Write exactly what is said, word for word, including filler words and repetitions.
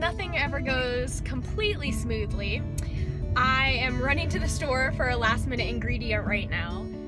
nothing ever goes completely smoothly. I am running to the store for a last minute ingredient right now,